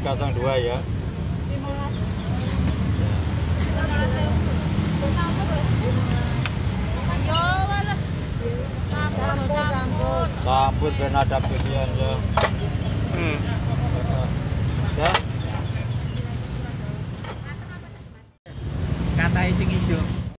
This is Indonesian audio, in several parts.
02 ya. Campur ben ada pilihan ya. Ya. Kata sing ijo.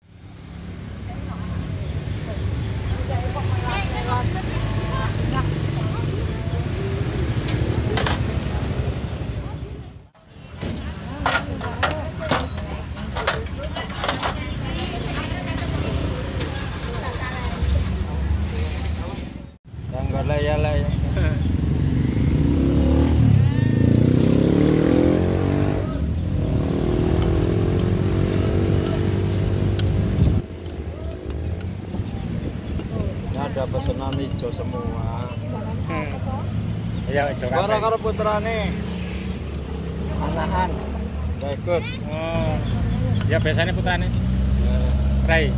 Ya lah ya. Ada pesanan hijau semua. Iya, hijau. Karo karo putrane. Anahan. Gak ikut. Oh. Ya biasanya putrane. Rai.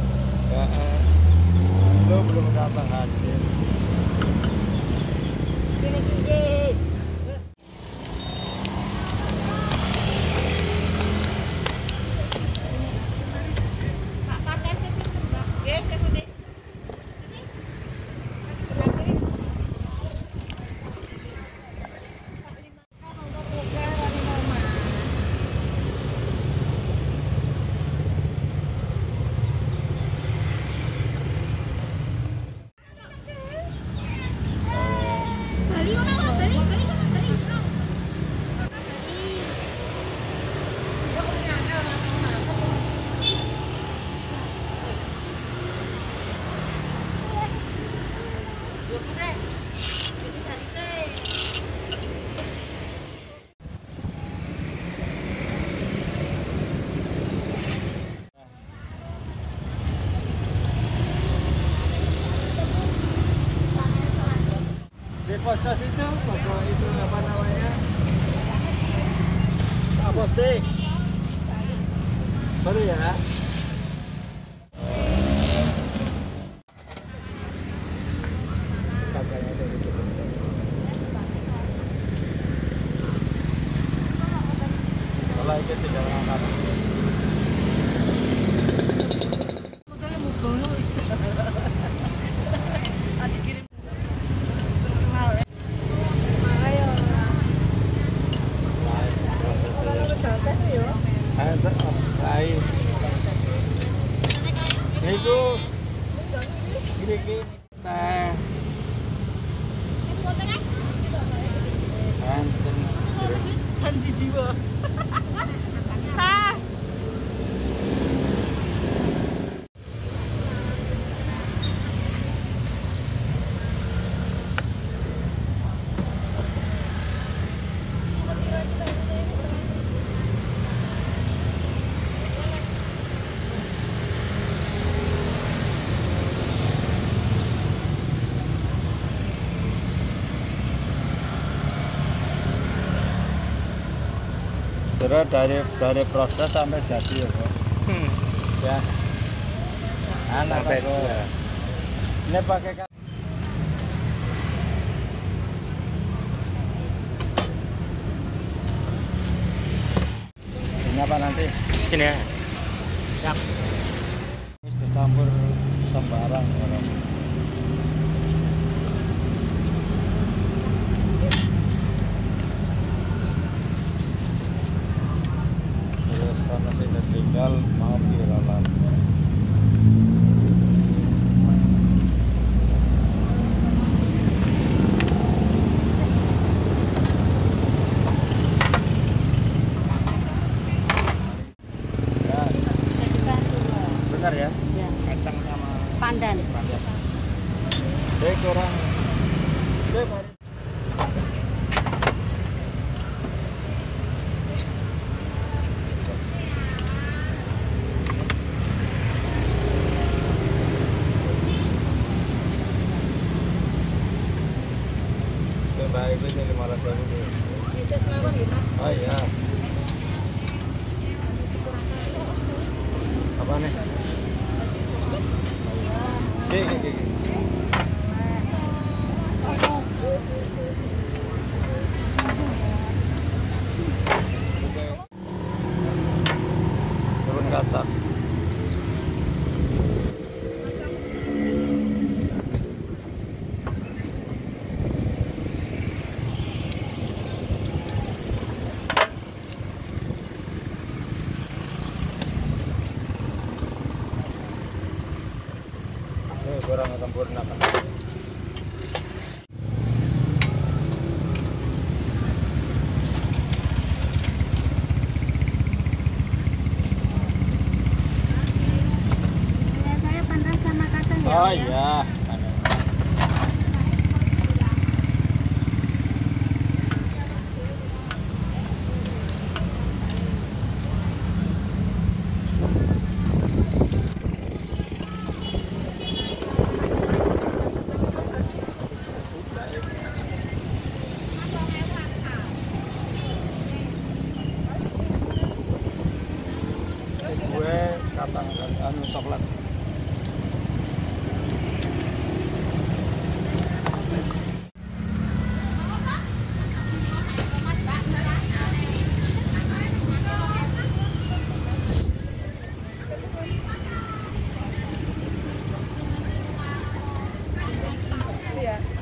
Lu belum datang hadir. Di pojok itu, pojok itu apa namanya? Apotek. Sorry ya. Kakaknya dari sebentar. Kalau itu tidak angkat. Itu gini teh kan di jiwa Terus dari proses sampai jadi ya, ya. Anak sampai ini pakai ini apa nanti? Sini ya. Siap. Terus dicampur sembarang orang. Masih tinggal mau diralat. Ya. Benar ya? Ya. Kacang sama Pandan. Saya kurang. Baik, ini 500.000. Oh iya. Apa nih? Oke. sempurna kan. Ya, saya pandang sama kacang ya. Oh Om, ya. iya. Gue kacang dan coklat. Iya.